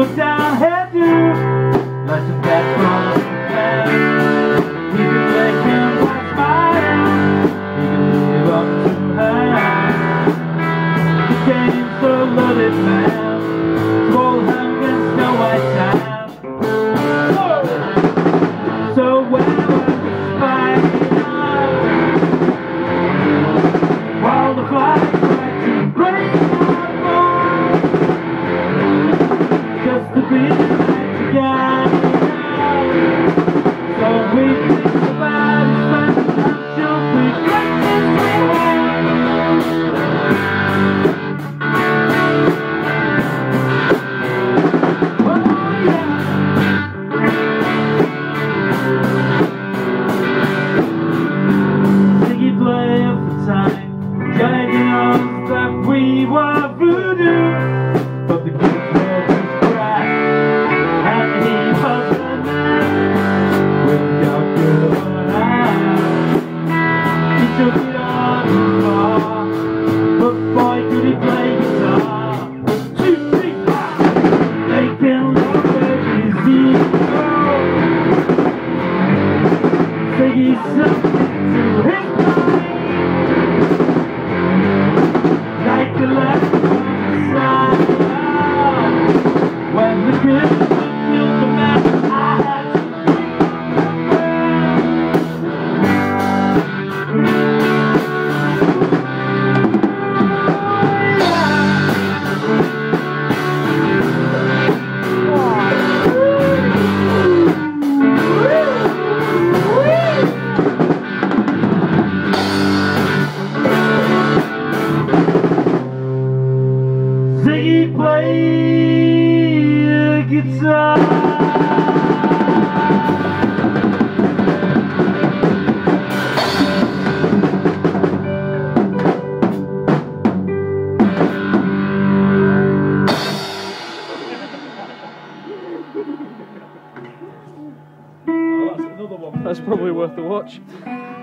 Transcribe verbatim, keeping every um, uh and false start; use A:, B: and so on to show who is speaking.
A: took down hairdo, like some cat from the past. He could make him watch my hand, he could live up to her. He came so loaded man, swole hung and snow white time. Oh. So when I was fighting while the flies tried to break my bones, just to be like together. So we think about it, but until we break this way. Oh yeah. Ziggy play of the time, dragging us that we were voodoo, but the kids were just crack, and he was the man without good eyes. He took it on too far, but boy could he play guitar. Two, three, five, they can look at his ego. Ziggy's something to his like the left side. When the Christmas killed the man, I had to Ziggy play a guitar.
B: Oh, that's another one. That's probably worth the watch.